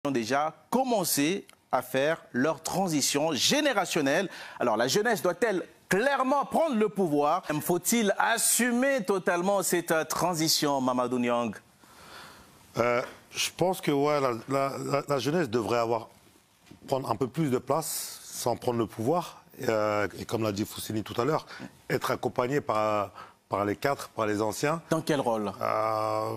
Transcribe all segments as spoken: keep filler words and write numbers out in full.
ont déjà commencé à faire leur transition générationnelle. Alors la jeunesse doit-elle clairement prendre le pouvoir? Faut-il assumer totalement cette transition, Mamadou Niang? euh, Je pense que ouais, la, la, la, la jeunesse devrait avoir, prendre un peu plus de place sans prendre le pouvoir. Et, euh, et comme l'a dit Foussini tout à l'heure, être accompagné par... par les cadres, par les anciens. Dans quel rôle? euh,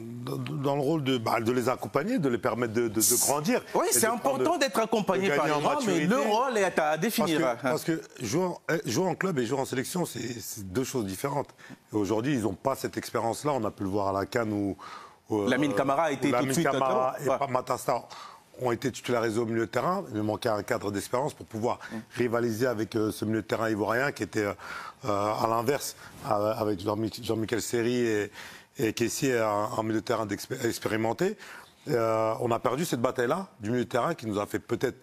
Dans le rôle de, bah, de les accompagner, de les permettre de, de, de grandir. Oui, c'est important d'être accompagné par les grands, mais le rôle est à définir. Parce que, parce que jouer, en, jouer en club et jouer en sélection, c'est deux choses différentes. Aujourd'hui, ils n'ont pas cette expérience-là. On a pu le voir à la CAN où... où Lamine Camara a été tout de suite... Lamine Camara et ouais. Matar Sarr ont été titularisés au milieu de terrain. Il manquait un cadre d'espérance pour pouvoir mm. rivaliser avec euh, ce milieu de terrain ivoirien qui était euh, à l'inverse, avec Jean-Michel Seri et, et Kessié, un, un milieu de terrain expérimenté. Euh, on a perdu cette bataille-là du milieu de terrain qui nous a fait peut-être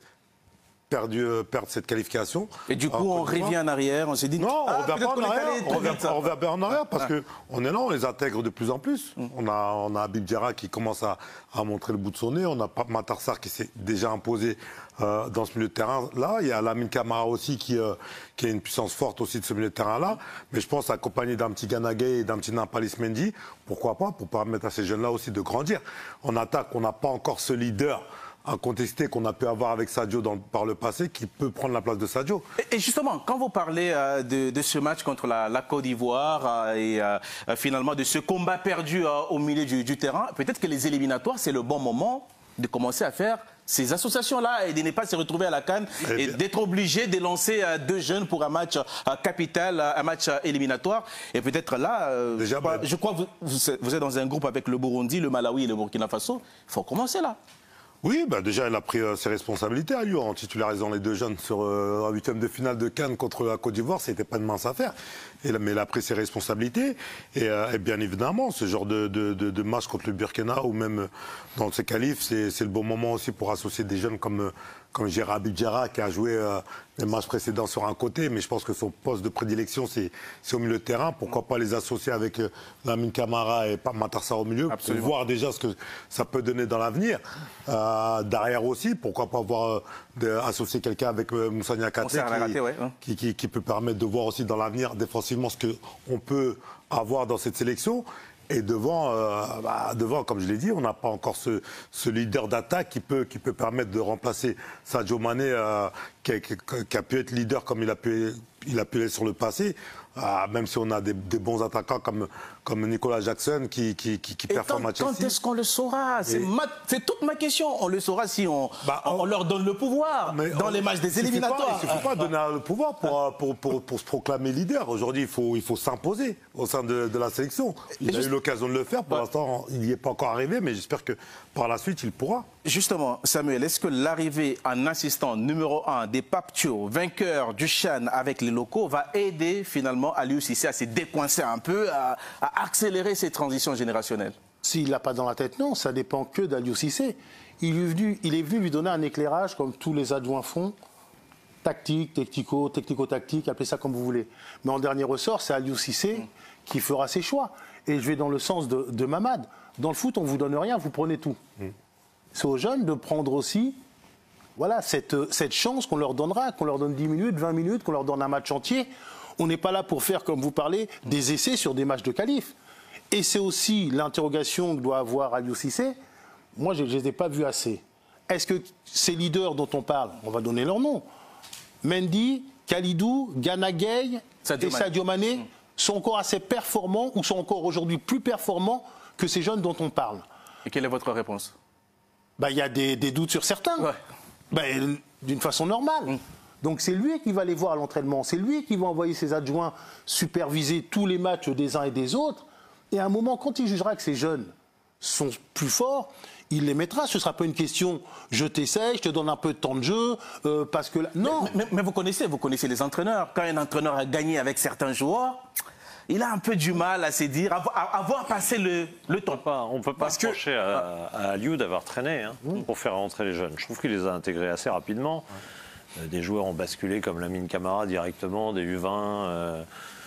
perdu, euh, perdre cette qualification. Et du coup, on revient en arrière, on s'est dit... Non, ah, on ne revient pas en arrière, on revient, on revient en arrière parce ah. qu'on est là, on les intègre de plus en plus. Mm. On a, on a Habib Diarra qui commence à, à montrer le bout de son nez, on a Matar Sarr qui s'est déjà imposé euh, dans ce milieu de terrain-là. Il y a Lamine Camara aussi qui, euh, qui a une puissance forte aussi de ce milieu de terrain-là. Mais je pense accompagné d'un petit Gana Gueye et d'un petit Nampalys Mendy, pourquoi pas, pour permettre à ces jeunes-là aussi de grandir. En attaque, on n'a pas encore ce leader incontesté qu'on a pu avoir avec Sadio dans, par le passé, qui peut prendre la place de Sadio. Et, et justement, quand vous parlez euh, de, de ce match contre la, la Côte d'Ivoire euh, et euh, finalement de ce combat perdu euh, au milieu du, du terrain, peut-être que les éliminatoires, c'est le bon moment de commencer à faire ces associations-là et de ne pas se retrouver à la CAN et, et d'être obligé de lancer euh, deux jeunes pour un match euh, capital, un match euh, éliminatoire. Et peut-être là, euh, Déjà, je, crois, je crois que vous, vous êtes dans un groupe avec le Burundi, le Malawi et le Burkina Faso. Il faut commencer là. Oui, bah déjà, elle a pris euh, ses responsabilités à lui en titularisant les deux jeunes sur euh, un huitième de finale de Cannes contre la Côte d'Ivoire. C'était pas une mince affaire. Et, mais elle a pris ses responsabilités. Et, euh, et bien évidemment, ce genre de, de, de, de match contre le Burkina ou même dans ces qualifs, c'est le bon moment aussi pour associer des jeunes comme, comme Gérard Habib Diarra qui a joué euh, les matchs précédents sur un côté. Mais je pense que son poste de prédilection, c'est au milieu de terrain. Pourquoi pas les associer avec euh, Lamine Camara et Matar Sarr au milieu. Absolument. Pour voir déjà ce que ça peut donner dans l'avenir. Euh, derrière aussi, pourquoi pas voir euh, associer quelqu'un avec euh, Moussa Niakhaté qui, ouais, hein. qui, qui, qui peut permettre de voir aussi dans l'avenir défensivement ce qu'on peut avoir dans cette sélection. Et devant, euh, bah, devant, comme je l'ai dit, on n'a pas encore ce, ce leader d'attaque qui peut, qui peut permettre de remplacer Sadio Mané, euh, qui, qui, qui a pu être leader comme il a pu, il a pu l'être sur le passé. Ah, même si on a des, des bons attaquants comme, comme Nicolas Jackson qui, qui, qui, qui performe à Chelsea. Quand est-ce qu'on le saura? C'est Et... toute ma question. On le saura si on, bah, on, on leur donne le pouvoir dans on, les matchs des éliminatoires. Il ne suffit pas de donner le pouvoir pour, pour, pour, pour se proclamer leader. Aujourd'hui, il faut, il faut s'imposer au sein de, de la sélection. Il Et a juste... eu l'occasion de le faire. Pour bah... l'instant, il n'y est pas encore arrivé, mais j'espère que par la suite, il pourra. Justement, Samuel, est-ce que l'arrivée en assistant numéro un des Pape Thiaw, vainqueur du CHAN avec les locaux, va aider finalement Aliou Cissé à se décoincer un peu, à, à accélérer ses transitions générationnelles? S'il l'a pas dans la tête, non, ça dépend que d'Aliou Cissé. Il est, venu, il est venu lui donner un éclairage, comme tous les adjoints font, tactique, technico, technico-tactique, appelez ça comme vous voulez. Mais en dernier ressort, c'est Aliou Cissé mmh. qui fera ses choix. Et je vais dans le sens de, de Mamad. Dans le foot, on ne vous donne rien, vous prenez tout. Mmh. C'est aux jeunes de prendre aussi voilà, cette, cette chance qu'on leur donnera, qu'on leur donne dix minutes, vingt minutes, qu'on leur donne un match entier. On n'est pas là pour faire, comme vous parlez, des essais sur des matchs de qualif. Et c'est aussi l'interrogation que doit avoir Aliou Cissé. Moi, je ne les ai pas vus assez. Est-ce que ces leaders dont on parle, on va donner leur nom, Mendy, Kalidou, Gana Gueye et Sadio Mané, mmh. sont encore assez performants ou sont encore aujourd'hui plus performants que ces jeunes dont on parle? Et quelle est votre réponse? Bah, y a des, des doutes sur certains. Ouais. Bah, d'une façon normale. Mmh. Donc c'est lui qui va les voir à l'entraînement, c'est lui qui va envoyer ses adjoints superviser tous les matchs des uns et des autres. Et à un moment, quand il jugera que ces jeunes sont plus forts, il les mettra. Ce ne sera pas une question « je t'essaye, je te donne un peu de temps de jeu euh, parce que… » Non. Mais, mais, mais vous connaissez, vous connaissez les entraîneurs. Quand un entraîneur a gagné avec certains joueurs, il a un peu du mal à se dire, à, à, à voir passer le, le temps. On ne peut pas reprocher que... à, à Aliou d'avoir traîné hein, mmh. pour faire rentrer les jeunes. Je trouve qu'il les a intégrés assez rapidement. Ouais. Des joueurs ont basculé comme Lamine Camara directement, des U vingt, euh,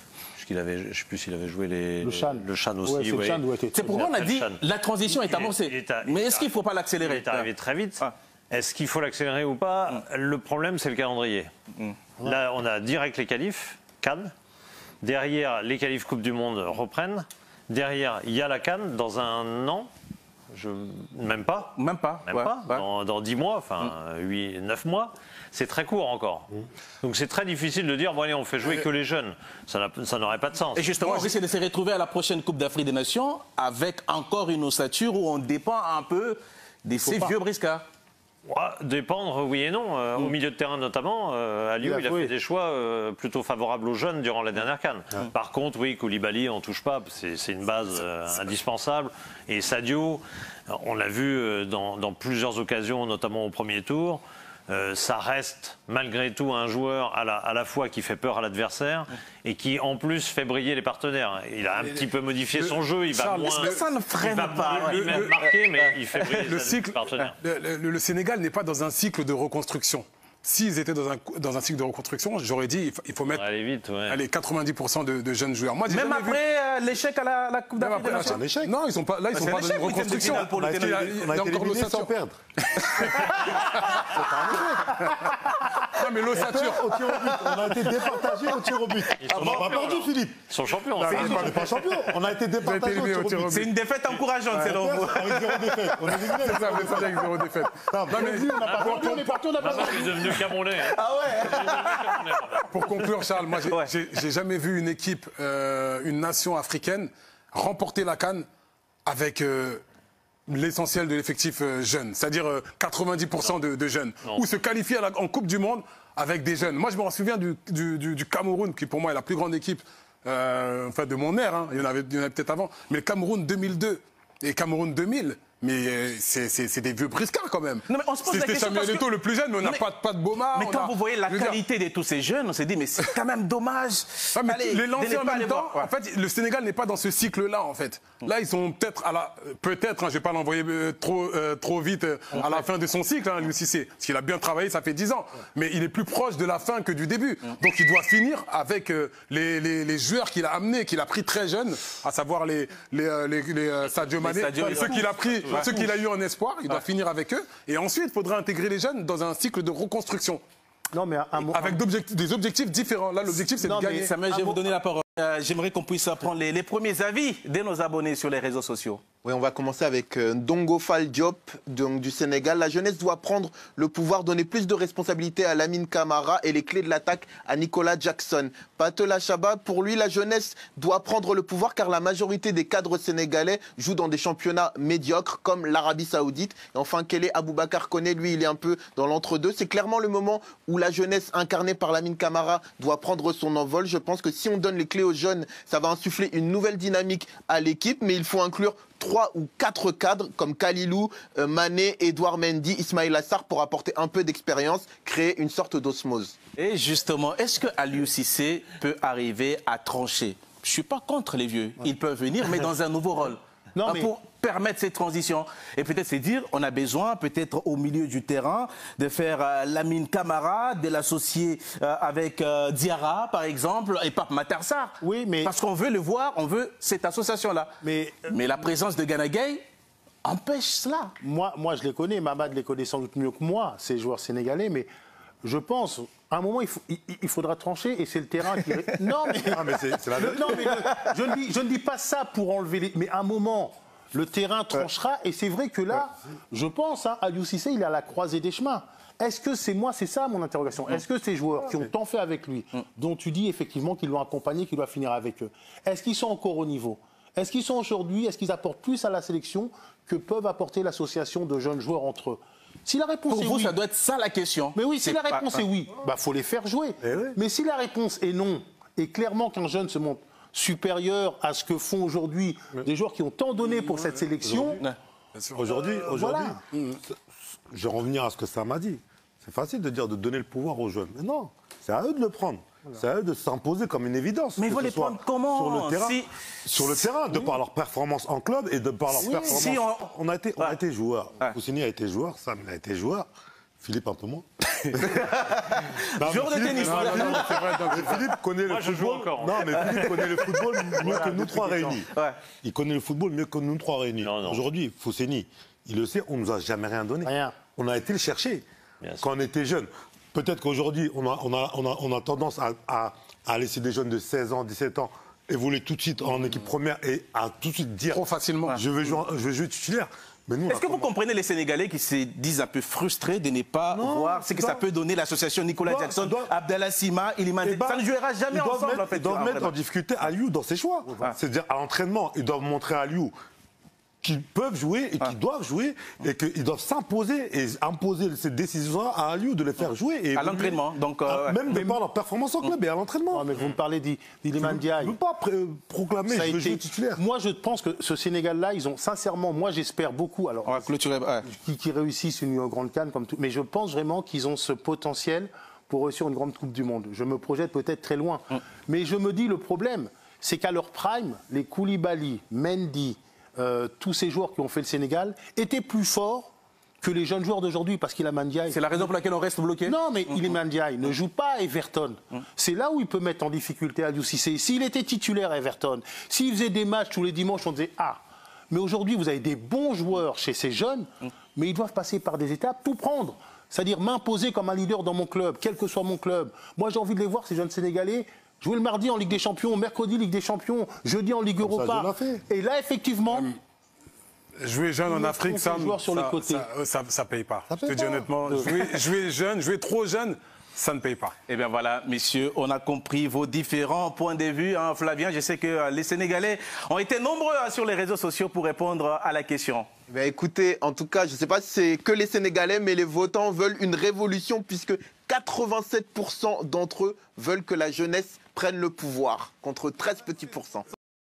qu'il avait, je ne sais plus s'il avait joué les, le Chan, le Chan aussi. Ouais, c'est, ouais. le Chan, ouais, C'est pourquoi on a dit Chan. la transition est amorcée. Il est- il est à- Mais est-ce il qu'il ne faut pas Il l'accélérer? est arrivé très vite. Ah. Est-ce qu'il faut l'accélérer ou pas? mm. Le problème, c'est le calendrier. Mm. Là, on a direct les qualifs, Cannes. Derrière, les qualifs Coupe du Monde reprennent. Derrière, il y a la Cannes dans un an. Je... Même pas. Même pas. Même ouais, pas. ouais. Dans, dans dix mois, enfin huit, neuf mois. C'est très court encore. Donc c'est très difficile de dire, bon allez, on fait jouer que les jeunes. Ça, n'a- ça n'aurait pas de sens. Et justement, on risque de se retrouver à la prochaine Coupe d'Afrique des Nations avec encore une ossature où on dépend un peu de ces pas. vieux briscards. Ouais, dépendre, oui et non. Euh, Au milieu de terrain notamment, euh, Aliou, Il a il a joué. fait des choix euh, plutôt favorables aux jeunes durant la dernière CAN. Par contre, oui, Koulibaly, on ne touche pas. C'est c'est une base euh, indispensable. Et Sadio, on l'a vu euh, dans, dans plusieurs occasions, notamment au premier tour. Euh, ça reste malgré tout un joueur à la, à la fois qui fait peur à l'adversaire et qui en plus fait briller les partenaires. Il a un petit peu modifié le- son jeu, il va Charles, moins. mais ça ne freine il va pas, moins ouais. lui-même Le- marquer, mais il fait briller le ses cycle, partenaires. le, le- le Sénégal n'est pas dans un cycle de reconstruction. S'ils étaient dans un, dans un cycle de reconstruction, j'aurais dit il faut, il faut mettre Allez vite, ouais. allez, quatre-vingt-dix pour cent de, de jeunes joueurs. Moi, j'ai Même jamais vu- après euh, l'échec à la, la Coupe Même d'Afrique des après, Nations. un échec. Non, ils sont pas là, ils sont c'est pas un dans échec, une huitième de reconstruction. finale pour On le a été, Il y a- Sénégal. il y a on a été encore éliminé sans l'ossature. perdre. Non, mais l'ossature. Au tir au but, on a été départagé au tir au but. On n'a pas perdu, Philippe. Ils sont champions. On hein. n'est pas champion. On a été départagé éliminé au tir au but. C'est une défaite encourageante, selon vous. Avec zéro défaite. On est éliminé. C'est ça, vous êtes avec zéro défaite. Non, mais on n'a pas On est parti, on a pas Maintenant, il est devenu Camerounais. hein. Ah ouais. Il est devenu Camerounais, maintenant. Pour conclure, Charles, moi, j'ai Ouais. j'ai- j'ai jamais vu une équipe, euh, une nation africaine remporter la CAN avec euh, l'essentiel de l'effectif euh, jeune, c'est-à-dire euh, quatre-vingt-dix pour cent de, de jeunes, Non. ou se qualifier à la- en Coupe du Monde avec des jeunes. Moi, je me souviens du, du- du- du Cameroun, qui pour moi est la plus grande équipe euh, enfin, de mon ère, hein. il y en avait, il y en avait peut-être avant, mais le Cameroun deux mille deux et Cameroun deux mille. Mais euh, c'est c'est- c'est des vieux briscards quand même. Non, mais on se pose la C'était question Samuel parce que- Eto'o le plus jeune, mais on n'a Mais- pas, pas de Boma. Mais on quand a- vous voyez la je veux dire- qualité de tous ces jeunes, on s'est dit, mais c'est quand même dommage. Ah, mais Allez, les lancer de ne en pas même les temps, voir. en fait, le Sénégal n'est pas dans ce cycle-là, en fait. Là, ils sont peut-être à la, peut-être, hein, je vais pas l'envoyer euh, trop, euh, trop vite euh, à la fin de son cycle, hein, Aliou Cissé, parce qu'il a bien travaillé, ça fait dix ans. Mais il est plus proche de la fin que du début. Donc, il doit finir avec euh, les, les, les joueurs qu'il a amenés, qu'il a pris très jeunes, à savoir les, les, euh, les, les, euh, Sadio Mané, Sadio, ceux les qu'il a pris, ceux qu'il a eu en espoir. Il doit finir avec eux. Et ensuite, il faudra intégrer les jeunes dans un cycle de reconstruction, Non, mais un, un, avec d'objectifs- des objectifs différents. Là, l'objectif, c'est de Non, mais gagner. Samuel, je vais Un vous mot- donner la parole. Euh, J'aimerais qu'on puisse prendre les, les premiers avis de nos abonnés sur les réseaux sociaux. Oui, on va commencer avec euh, Ndongo Fall Diop donc, du Sénégal. La jeunesse doit prendre le pouvoir, donner plus de responsabilités à Lamine Camara et les clés de l'attaque à Nicolas Jackson. Patola Chaba, pour lui, la jeunesse doit prendre le pouvoir car la majorité des cadres sénégalais jouent dans des championnats médiocres comme l'Arabie Saoudite. Et enfin, Kélé Aboubakar Koné, lui, il est un peu dans l'entre-deux. C'est clairement le moment où la jeunesse incarnée par Lamine Camara doit prendre son envol. Je pense que si on donne les clés aux jeunes, ça va insuffler une nouvelle dynamique à l'équipe, mais il faut inclure trois ou quatre cadres comme Kalilou, euh, Mané, Edouard Mendy, Ismaïla Assar pour apporter un peu d'expérience, créer une sorte d'osmose. Et justement, est-ce que Aliou Cissé peut arriver à trancher? Je ne suis pas contre les vieux. Ils peuvent venir, mais dans un nouveau rôle. Non, Ah, mais- pour permettre cette transition. Et peut-être c'est dire, on a besoin, peut-être au milieu du terrain, de faire euh, Lamine Camara, de l'associer euh, avec euh, Diarra, par exemple, et Pape Matar Sarr. Oui, mais- Parce qu'on veut le voir, on veut cette association-là. Mais- mais la présence de Gana Gueye empêche cela. Moi, moi, je les connais, Mamad les connaît sans doute mieux que moi, ces joueurs sénégalais, mais je pense, à un moment, il, faut- il- il faudra trancher et c'est le terrain qui... Non, mais, Ah, mais c'est c'est la le- non, mais le- je, ne dis, je ne dis pas ça pour enlever les... Mais à un moment, le terrain tranchera et c'est vrai que là, je pense, hein, Aliou Cissé, il est à la croisée des chemins. Est-ce que c'est moi, c'est ça mon interrogation, est-ce que ces joueurs qui ont tant fait avec lui, dont tu dis effectivement qu'ils l'ont accompagné, qu'il doit finir avec eux, est-ce qu'ils sont encore au niveau ? Est-ce qu'ils sont aujourd'hui, est-ce qu'ils apportent plus à la sélection que peuvent apporter l'association de jeunes joueurs entre eux ? Si la réponse Pour est vous, oui, ça doit être ça la question. mais oui, si C'est la pas- réponse est oui, bah faut les faire jouer. Eh oui. Mais si la réponse est non, et clairement qu'un jeune se montre supérieur à ce que font aujourd'hui des joueurs qui ont tant donné pour cette sélection, Ouais. Aujourd'hui, aujourd'hui, voilà. je vais revenir à ce que Sam a dit. C'est facile de dire de donner le pouvoir aux jeunes. Mais non, c'est à eux de le prendre. C'est à eux de s'imposer comme une évidence. Mais que ils vont ce les soit prendre comment Sur le terrain, Si- sur le terrain de par leur performance en club et de par leur Si- performance. si on- on... a été, on a Ouais. été joueur. Ouais. Foussini a été joueur, Sam a été joueur. Philippe un peu moins. Joueur de tennis. Non, non, non, c'est vrai. donc- Mais Philippe connaît Moi, le je joue football. encore, hein. Non, mais Philippe connaît le football mieux que nous trois réunis. Ouais. Il connaît le football mieux que nous trois réunis. Non, non. Aujourd'hui, Fousseni, il le sait, on nous a jamais rien donné. Rien. On a été le chercher Bien sûr. quand on était jeune. Peut-être qu'aujourd'hui, on a, on, a, on, a, on a tendance à, à, à laisser des jeunes de seize ans, dix-sept ans évoluer tout de suite en équipe première et à tout de suite dire Trop facilement. je veux jouer, je veux jouer titulaire. Mais nous, on Est-ce a que vous comment- comprenez les Sénégalais qui se disent un peu frustrés de ne pas Non, voir ce que doit- ça peut donner l'association Nicolas doit- Jackson, doit- Abdallah Sima, Iliman Eh ben, Ça ne jouera jamais ils doivent ensemble mettre, en fait. Ils doivent tu vois, mettre en vraiment. difficulté Aliou dans ses choix. C'est-à-dire à l'entraînement, ils doivent montrer à Aliou qu'ils peuvent jouer et qu'ils doivent jouer et qu'ils doivent s'imposer et imposer cette décision à Aliou de les faire jouer. Et À l'entraînement, donc, euh, Ah, ouais. même de par leur performance en club et à l'entraînement. Non, mais vous me parlez d'I- d'Iliman Je ne Ndiaye. veux pas pré- proclamer Ça a je veux été- jouer titulaire. Moi, je pense que ce Sénégal-là, ils ont sincèrement, moi, j'espère beaucoup. Alors, On va clôturer. ouais. qui, qui réussissent une grande canne comme tout. Mais je pense vraiment qu'ils ont ce potentiel pour réussir une grande Coupe du Monde. Je me projette peut-être très loin. Mais je me dis, le problème, c'est qu'à leur prime, les Koulibaly, Mendy, euh, tous ces joueurs qui ont fait le Sénégal étaient plus forts que les jeunes joueurs d'aujourd'hui parce qu'il a Mandiaye. C'est la raison pour laquelle on reste bloqué. Non, mais Iliman Ndiaye ne joue pas à Everton. C'est là où il peut mettre en difficulté Aliou Cissé. S'il était titulaire à Everton, s'il faisait des matchs tous les dimanches, on disait « Ah !» Mais aujourd'hui, vous avez des bons joueurs chez ces jeunes, mais ils doivent passer par des étapes, tout prendre. C'est-à-dire m'imposer comme un leader dans mon club, quel que soit mon club. Moi, j'ai envie de les voir, ces jeunes Sénégalais, jouer le mardi en Ligue des Champions, mercredi Ligue des Champions, jeudi en Ligue ça, Europa. je l'ai fait. Et là, effectivement... Jouer jeune en Ils Afrique, mettent ça, des joueurs sur les ça, côtés. ça, ça, ça paye pas. Ça Je te paye dis pas. honnêtement, jouer, jouer jeune, jouer trop jeune, ça ne paye pas. Eh bien voilà, messieurs, on a compris vos différents points de vue. Hein, Flavien, je sais que euh, les Sénégalais ont été nombreux hein, sur les réseaux sociaux pour répondre à la question. Ben écoutez, en tout cas, je ne sais pas si c'est que les Sénégalais, mais les votants veulent une révolution puisque quatre-vingt-sept pour cent d'entre eux veulent que la jeunesse prenne le pouvoir, contre treize petits pourcents.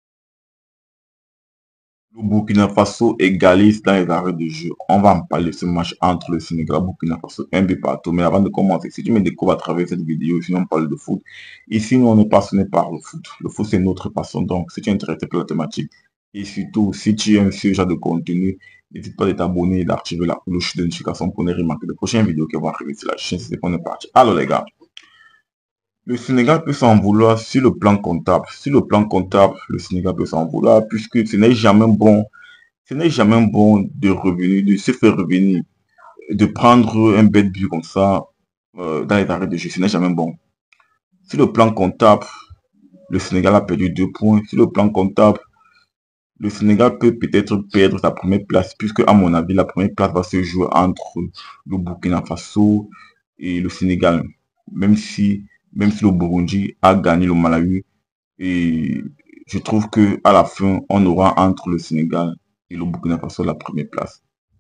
Le Burkina Faso égalise dans les arrêts de jeu. On va en parler de ce match entre le Sénégal et le Burkina Faso, un but partout. Mais avant de commencer, si tu me découvres à travers cette vidéo, sinon on parle de foot. Ici, nous, on est passionné par le foot. Le foot, c'est notre passion. Donc, si tu es intéressé par la thématique, et surtout, si tu aimes ce genre de contenu, n'hésite pas à t'abonner et d'activer la cloche de notification pour ne remarquer les prochaines vidéos qui vont arriver sur la chaîne. C'est qu'on est parti. Alors, les gars. Le Sénégal peut s'en vouloir sur le plan comptable. Sur le plan comptable, le Sénégal peut s'en vouloir puisque ce n'est jamais bon, ce n'est jamais bon de revenir, de se faire revenir, de prendre un bête but comme ça euh, dans les arrêts de jeu. Ce n'est jamais bon. Sur le plan comptable, le Sénégal a perdu deux points. Sur le plan comptable, le Sénégal peut peut-être perdre sa première place puisque, à mon avis, la première place va se jouer entre le Burkina Faso et le Sénégal. Même si Même si le Burundi a gagné le Malawi, et je trouve que à la fin, on aura entre le Sénégal et le Burkina Faso la première place.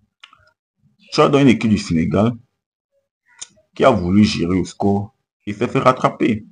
Tu as dans une équipe du Sénégal qui a voulu gérer au score et s'est fait rattraper.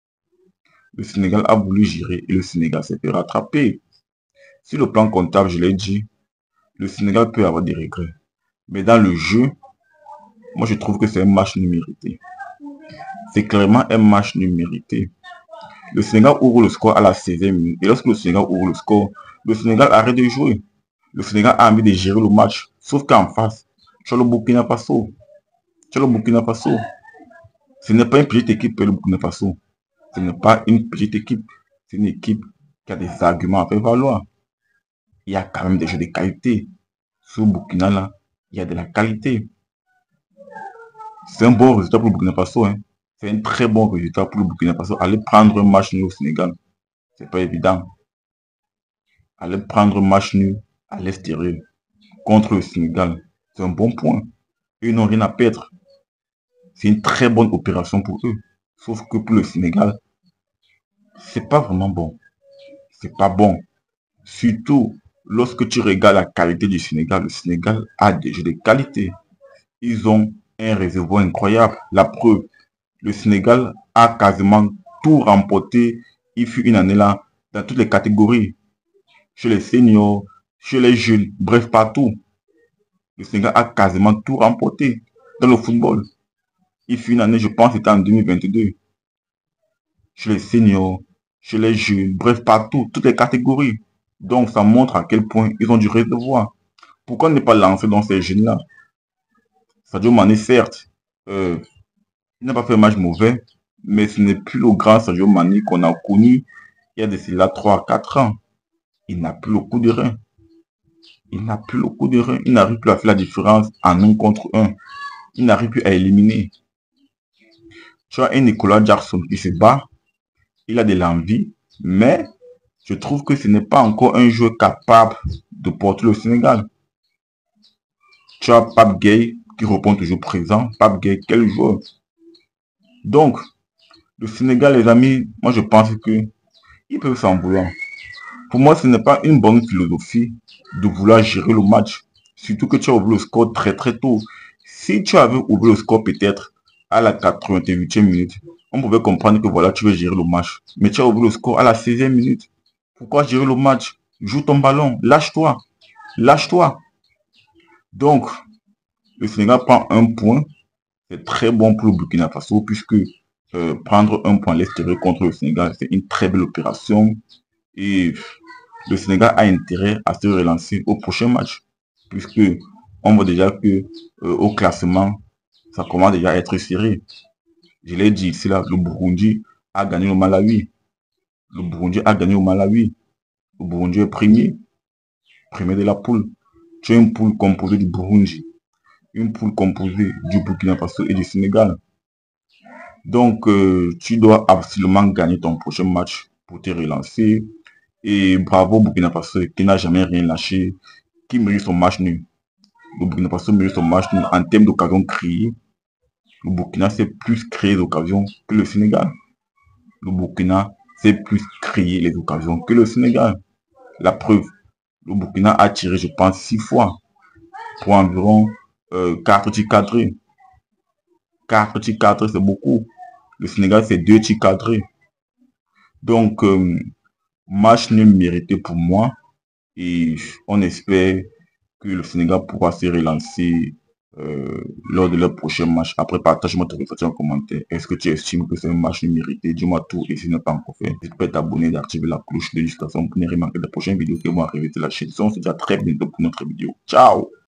Le Sénégal a voulu gérer et le Sénégal s'est fait rattraper. Sur le plan comptable, je l'ai dit, le Sénégal peut avoir des regrets. Mais dans le jeu, moi je trouve que c'est un match numérité. C'est clairement un match numérité. Le Sénégal ouvre le score à la seizième minute. Et lorsque le Sénégal ouvre le score, le Sénégal arrête de jouer. Le Sénégal a envie de gérer le match. Sauf qu'en face, tu as le Burkina Faso. Tu as le Burkina Faso. Ce n'est pas une petite équipe, le Burkina Faso. Ce n'est pas une petite équipe. C'est une équipe qui a des arguments à faire valoir. Il y a quand même des jeux de qualité. Sur le Burkina, là, il y a de la qualité. C'est un bon résultat pour le Burkina Faso. Hein. C'est un très bon résultat pour le Burkina Faso. Aller prendre un match nul au Sénégal, c'est pas évident. Aller prendre un match nul à l'extérieur contre le Sénégal, c'est un bon point. Ils n'ont rien à perdre. C'est une très bonne opération pour eux. Sauf que pour le Sénégal, c'est pas vraiment bon. C'est pas bon. Surtout lorsque tu regardes la qualité du Sénégal. Le Sénégal a des jeux de qualité. Ils ont un réservoir incroyable. La preuve, le Sénégal a quasiment tout remporté. Il fut une année là dans toutes les catégories. Chez les seniors, chez les jeunes, bref, partout. Le Sénégal a quasiment tout remporté dans le football. Il fut une année, je pense, c'était en deux mille vingt-deux. Chez les seniors, chez les jeunes, bref, partout, toutes les catégories. Donc, ça montre à quel point ils ont du réservoir. Pourquoi ne pas lancer dans ces jeunes-là? Sadio Mané, certes, Euh, il n'a pas fait un match mauvais, mais ce n'est plus le grand Sadio Mané qu'on a connu il y a de cela trois à quatre ans. Il n'a plus le coup de rein. Il n'a plus le coup de rein. Il n'arrive plus à faire la différence en un contre un. Il n'arrive plus à éliminer. Tu as un Nicolas Jackson qui se bat. Il a de l'envie, mais je trouve que ce n'est pas encore un joueur capable de porter le Sénégal. Tu as Pape Gueye qui répond toujours présent. Pape Gueye, quel joueur. Donc, le Sénégal, les amis, moi je pense que ils peuvent s'en vouloir. Pour moi, ce n'est pas une bonne philosophie de vouloir gérer le match. Surtout que tu as ouvert le score très très tôt. Si tu avais ouvert le score peut-être à la quatre-vingt-huitième minute, on pouvait comprendre que voilà, tu veux gérer le match. Mais tu as ouvert le score à la seizième minute. Pourquoi gérer le match? Joue ton ballon, lâche-toi. Lâche-toi. Donc, le Sénégal prend un point. C'est très bon pour le Burkina Faso puisque euh, prendre un point à l'extérieur contre le Sénégal, c'est une très belle opération. Et le Sénégal a intérêt à se relancer au prochain match. Puisque on voit déjà que euh, au classement, ça commence déjà à être serré. Je l'ai dit ici là, le Burundi a gagné au Malawi. Le Burundi a gagné au Malawi. Le Burundi est premier. Premier de la poule. Tu as une poule composée du Burundi. Une poule composée du Burkina Faso et du Sénégal. Donc, euh, tu dois absolument gagner ton prochain match pour te relancer. Et bravo Burkina Faso qui n'a jamais rien lâché, qui mérite son match nul. Le Burkina Faso mérite son match nul en termes d'occasions créées. Le Burkina sait plus créer d'occasions que le Sénégal. Le Burkina sait plus créer les occasions que le Sénégal. La preuve, le Burkina a tiré, je pense, six fois pour environ euh, quatre tirs cadrés. quatre tirs cadrés, c'est beaucoup. Le Sénégal, c'est deux tirs cadrés. Donc, euh, match nul mérité pour moi. Et on espère que le Sénégal pourra se relancer euh, lors de leur prochain match. Après, partage-moi ton ressenti en commentaire. Est-ce que tu estimes que c'est un match mérité? Dis-moi tout. Et si ce n'est pas encore fait, n'hésite pas à t'abonner et d'activer la cloche de notification pour ne rien manquer des prochaines vidéos qui vont arriver sur la chaîne. On se dit à très bientôt pour notre vidéo. Ciao!